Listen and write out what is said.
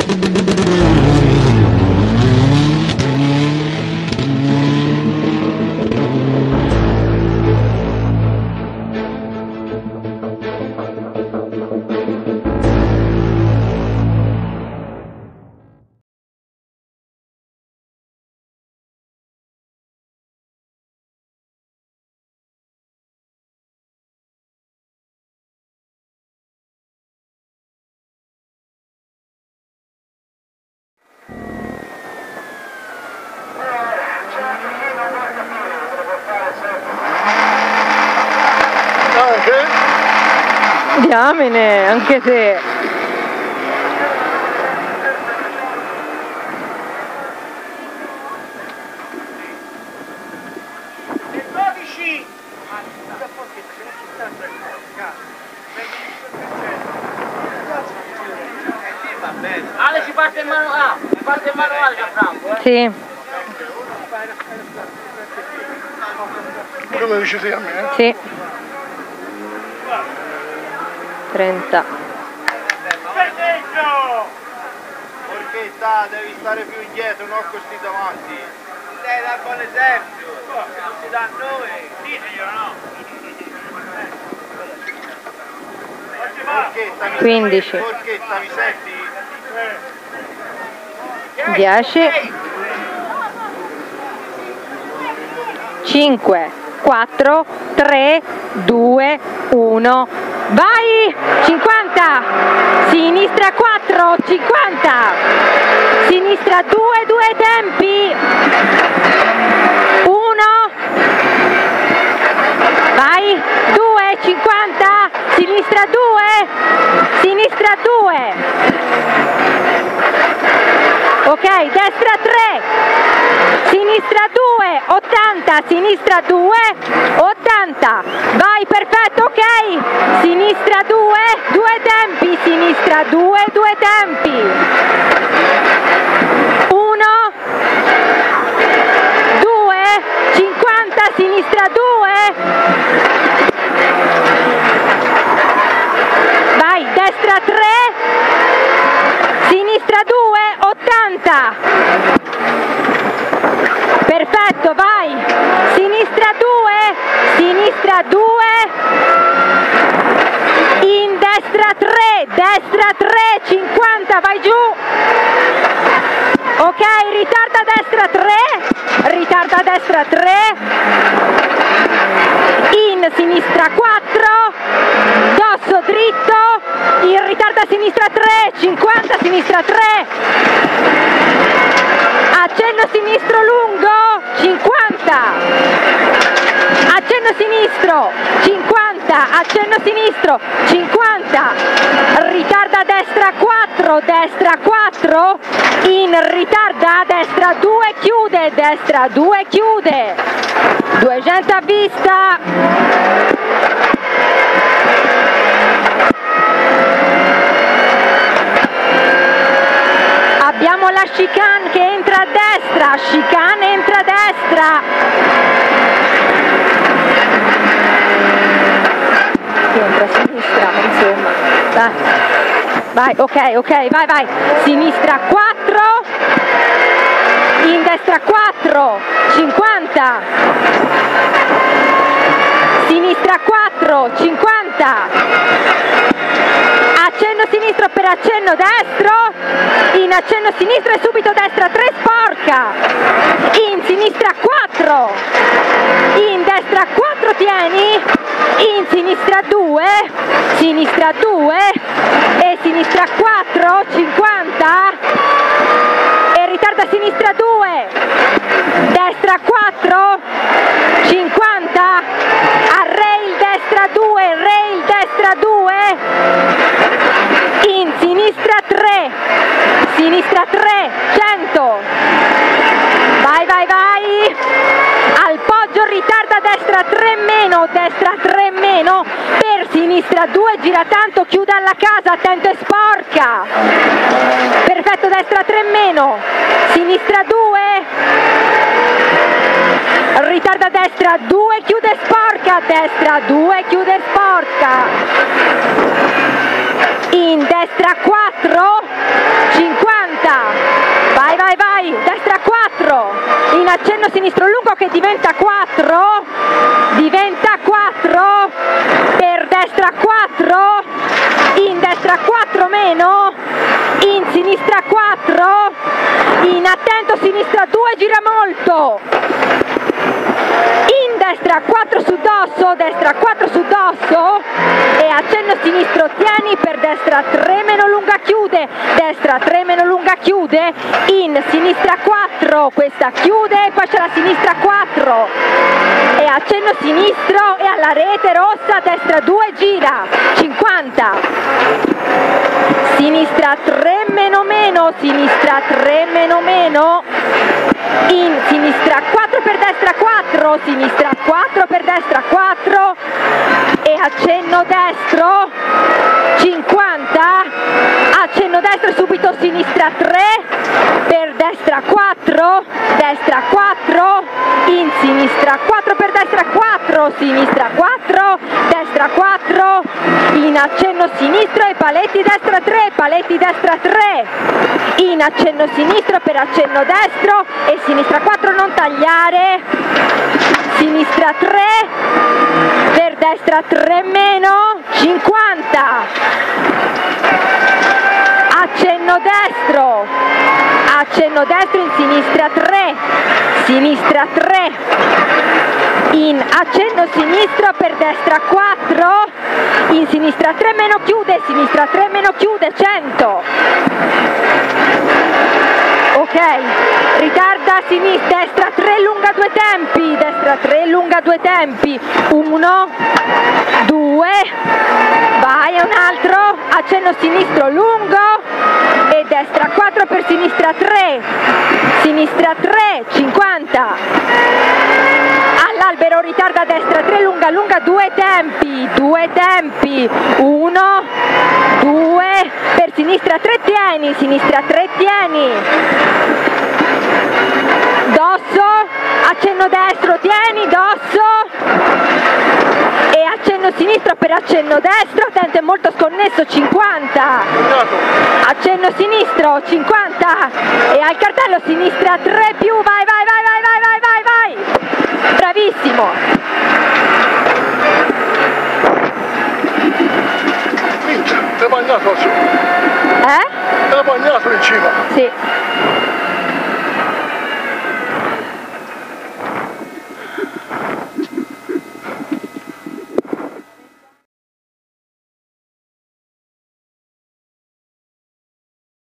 Diamine, anche te. E 12! Va bene. Ale ci parte il manuale, parte il manuale da Franco, eh? Sì. Come dici te a me, eh? Sì. 30. Porchetta, devi stare più indietro, non così davanti. Devi dare buon esempio. Non si dà a noi. Diceglielo, no? Porchetta, 15. Porchetta, mi senti? 10. 5, 4, 3, 2, 1. Vai! 50! Sinistra 4, 50! Sinistra 2, 2 tempi! 1! Vai! 2, 50! Sinistra 2! Sinistra 2! Ok, destra 3! Sinistra 2, 80, sinistra 2, 80, vai, perfetto, ok, sinistra 2, 2 tempi, sinistra 2, 2 tempi, 1, 2, 50, sinistra 2, vai, destra 3, sinistra 2, 80, perfetto, vai, sinistra 2, sinistra 2, in destra 3, 50, vai giù, ok, ritarda a destra 3, in sinistra 4, dosso dritto, in ritardo a sinistra 3, 50, sinistra 3, accenno sinistro lungo, 50, accenno sinistro, 50, accenno sinistro, 50, ritarda a destra 4, in ritarda a destra 2, chiude, destra 2, chiude, 200 a vista, abbiamo la chicane che entra a destra, chicane entra a destra, che entra a sinistra, insomma, vai, ok, vai, sinistra 4, in destra 4, 50, sinistra 4, 50, accenno sinistro per accenno destro, in accenno sinistro e subito destra 3, sporca, in sinistra 4, in destra 4 tieni, in sinistra 2 e sinistra 4, 50 e ritarda a sinistra 2, destra 4, 50, a rail destra 2, in sinistra 3, 100, vai, al poggio ritarda destra 3 meno, per sinistra 2, gira tanto, chiuda alla casa, attento e sporca, perfetto, destra 3 meno, sinistra 2, ritarda destra 2, chiude sporca, destra 2, chiude sporca, in destra 4, 50, accenno sinistro lungo che diventa 4, per destra 4, in destra 4 meno, in sinistra 4, in attento sinistra 2, gira molto, in destra 4 su dosso, destra 4 su dosso e accenno sinistro tieni per destra 3 meno lunga chiude, destra 3 meno lunga chiude, in sinistra 4, questa chiude e poi c'è la sinistra 4 e accenno sinistro e alla rete rossa, destra 2 gira, 50, sinistra 3 meno meno, sinistra 3 meno meno, in sinistra 4 per destra 4, sinistra 4 per destra 4 e accenno destro 50, accenno destro subito sinistra 3 per destra 4, destra 4, in sinistra 4 per destra 4, sinistra 4, destra 4, in accenno sinistro e paletti destra 3, paletti destra 3, in accenno sinistro per accenno destro e sinistra 4 non tagliare, sinistra 3 per destra 3 meno, 50, accenno destro in sinistra 3, sinistra 3, in accenno sinistro per destra 4, in sinistra 3 meno chiude, sinistra 3 meno chiude, 100. Ok, ritarda sinistra, destra 3 lunga 2 tempi, destra 3 lunga 2 tempi, 1, 2, vai un altro, accenno sinistro lungo e destra 4 per sinistra 3, sinistra 3, 50, all'albero ritarda destra 3 lunga lunga 2 tempi, 1, 2, per sinistra 3 tieni, sinistra 3 tieni, dosso, accenno destro, tieni, dosso e accenno sinistro per accenno destro, attento è molto sconnesso, 50, accenno sinistro, 50 e al cartello sinistra 3 più, vai, bravissimo. Minchia, è bagnato su. È bagnato in cima. Sì.